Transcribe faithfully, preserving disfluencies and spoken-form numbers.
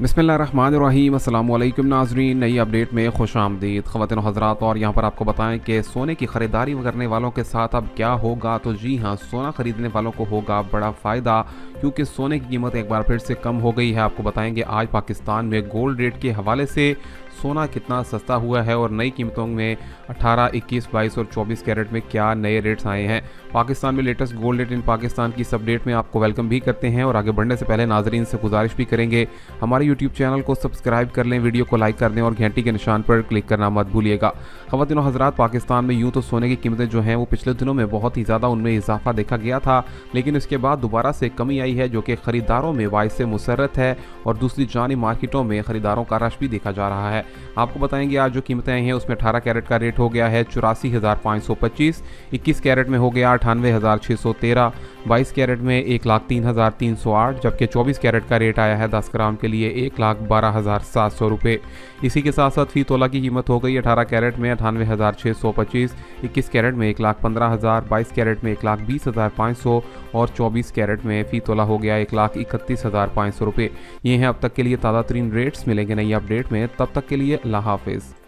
बिस्मिल्लाहिर्रहमानिर्रहीम अस्सलाम वालेकुम नाज़रीन, नई अपडेट में खुश आमदीद ख़वातीन हज़रात। और यहाँ पर आपको बताएं कि सोने की ख़रीदारी करने वालों के साथ अब क्या होगा। तो जी हाँ, सोना ख़रीदने वालों को होगा बड़ा फ़ायदा, क्योंकि सोने की कीमत एक बार फिर से कम हो गई है। आपको बताएंगे आज पाकिस्तान में गोल्ड रेट के हवाले से सोना कितना सस्ता हुआ है और नई कीमतों में अठारह, इक्कीस, बाईस और चौबीस कैरेट में क्या नए रेट्स आए हैं। पाकिस्तान में latest gold rate in Pakistan की इस अपडेट में आपको वेलकम भी करते हैं। और आगे बढ़ने से पहले नाजरीन से गुजारिश भी करेंगे, हमारे यूट्यूब चैनल को सब्सक्राइब कर लें, वीडियो को लाइक कर दें और घंटी के निशान पर क्लिक करना मत भूलिएगा। ख़वातीन और हज़रात, पाकिस्तान में यूँ तो सोने की कीमतें जो हैं वो पिछले दिनों में बहुत ही ज़्यादा उनमें इजाफा देखा गया था, लेकिन इसके बाद दोबारा से कमी आई है, जो कि ख़रीदारों में बाइस मुसर्रत है। और दूसरी जानी मार्केटों में ख़रीदारों का रश भी देखा जा रहा है। आपको बताएंगे आज जो कीमतें आई हैं उसमें अठारह कैरेट का रेट हो गया है चौरासी हज़ार पाँच सौ पच्चीस, इक्कीस कैरेट में हो गया अठानवे हज़ार छः सौ तेरह, बाईस कैरेट में एक लाख तीन हज़ार तीन सौ आठ, जबकि चौबीस कैरेट का रेट आया है दस ग्राम के लिए एक लाख बारह हज़ार सात सौ रुपये। इसी के साथ साथ फी तोला की कीमत हो गई अठारह कैरेट में अठानवे हज़ार छः सौ पच्चीस, इक्कीस कैरेट में एक लाख पंद्रह हज़ार, बाईस कैरेट में एक लाख बीस हज़ार पाँच सौ और चौबीस कैरेट में फ़ी तोला हो गया एक लाख इकतीस हज़ार पाँच सौ रुपये। ये हैं अब तक के लिए ताज़ा तरीन रेट्स। मिलेंगे नई अपडेट में, तब तक के लिए अल्लाह हाफिज़।